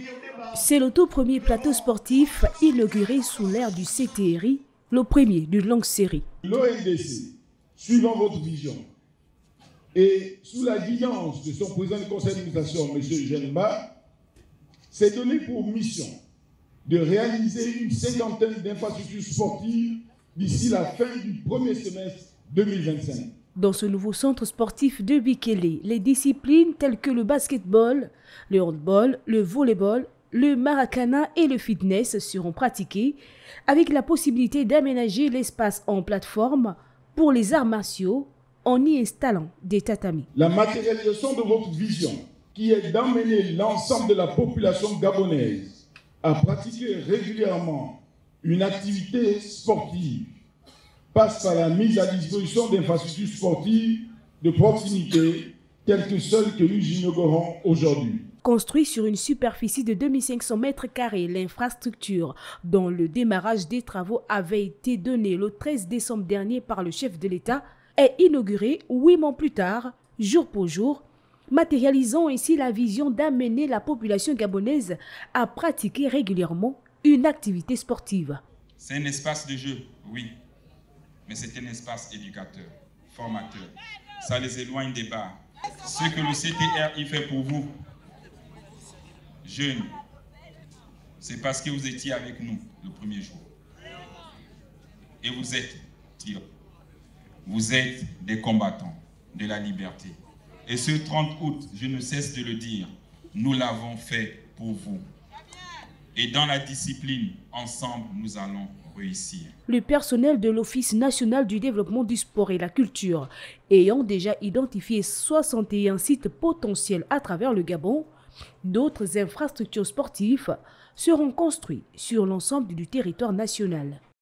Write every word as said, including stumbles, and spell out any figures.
C'est le tout premier plateau sportif inauguré sous l'ère du C T R I, le premier d'une longue série. L'O N D C, suivant votre vision, et sous la guidance de son président du conseil d'administration, M. Genba, s'est donné pour mission de réaliser une cinquantaine d'infrastructures sportives d'ici la fin du premier semestre deux mille vingt-cinq. Dans ce nouveau centre sportif de Bikele, les disciplines telles que le basketball, le handball, le volleyball, le maracana et le fitness seront pratiqués avec la possibilité d'aménager l'espace en plateforme pour les arts martiaux en y installant des tatamis. La matérialisation de votre vision, qui est d'emmener l'ensemble de la population gabonaise à pratiquer régulièrement une activité sportive, passe par la mise à disposition d'infrastructures sportives de proximité telles que celles que nous inaugurons aujourd'hui. Construit sur une superficie de deux mille cinq cents mètres carrés, l'infrastructure, dont le démarrage des travaux avait été donné le treize décembre dernier par le chef de l'État, est inaugurée huit mois plus tard, jour pour jour, matérialisant ainsi la vision d'amener la population gabonaise à pratiquer régulièrement une activité sportive. C'est un espace de jeu, oui, mais c'est un espace éducateur, formateur. Ça les éloigne des bars. Ce que le C T R I fait pour vous, jeunes, c'est parce que vous étiez avec nous le premier jour. Et vous êtes tirés. Vous êtes des combattants de la liberté. Et ce trente août, je ne cesse de le dire, nous l'avons fait pour vous. Et dans la discipline, ensemble, nous allons réussir. Le personnel de l'Office national du développement du sport et la culture, ayant déjà identifié soixante et un sites potentiels à travers le Gabon, d'autres infrastructures sportives seront construites sur l'ensemble du territoire national.